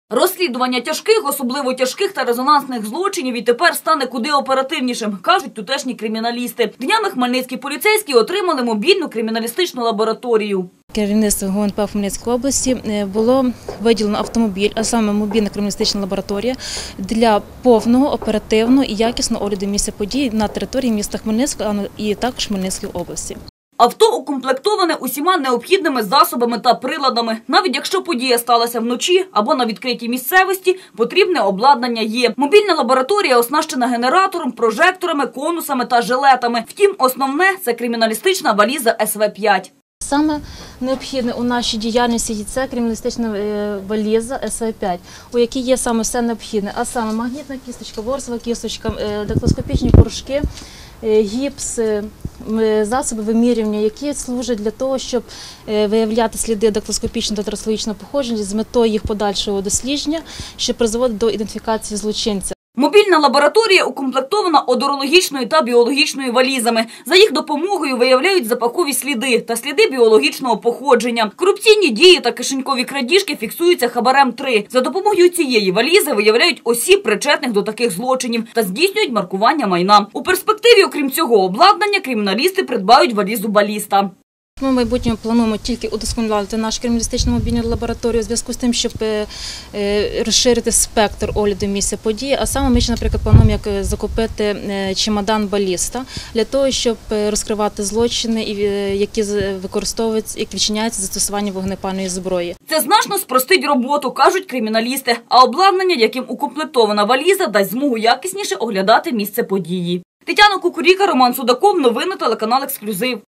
Розслідування тяжких, особливо тяжких та резонансних злочинів відтепер стане куди оперативнішим, кажуть тутешні криміналісти. Днями хмельницькі поліцейські отримали мобільну криміналістичну лабораторію. Керівництвом ГУНП в Хмельницькій області було виділено автомобіль, а саме мобільна криміналістична лабораторія для повного, оперативного і якісного огляду місця подій на території міста Хмельницького і також Хмельницької області. Авто укомплектоване усіма необхідними засобами та приладами. Навіть якщо подія сталася вночі або на відкритій місцевості, потрібне обладнання є. Мобільна лабораторія оснащена генератором, прожекторами, конусами та жилетами. Втім, основне – це криміналістична валіза СВ-5. Саме необхідне у нашій діяльності – це криміналістична валіза СВ-5, у якій є саме все необхідне, а саме магнітна кісточка, ворсова кісточка, дактилоскопічні порошки, гіпс, засоби вимірювання, які служать для того, щоб виявляти сліди дактилоскопічного та трасологічного походження з метою їх подальшого дослідження, що призводить до ідентифікації злочинця. Мобільна лабораторія укомплектована одорологічною та біологічною валізами. За їх допомогою виявляють запахові сліди та сліди біологічного походження. Корупційні дії та кишенькові крадіжки фіксуються хабарем 3. За допомогою цієї валізи виявляють осіб, причетних до таких злочинів, та здійснюють маркування майна. У перспективі, окрім цього обладнання, криміналісти придбають валізу баліста. Ми в майбутньому плануємо тільки удосконалити нашу криміналістичну мобільну лабораторію у зв'язку з тим, щоб розширити спектр огляду місця події. А саме ми ще, наприклад, плануємо як закупити чемодан баліста для того, щоб розкривати злочини, які використовуються, які вчиняються застосуванням вогнепальної зброї. Це значно спростить роботу, кажуть криміналісти. А обладнання, яким укомплектована валіза, дасть змогу якісніше оглядати місце події. Тетяна Кукуріка, Роман Судаков. Новини телеканал «Ексклюзив».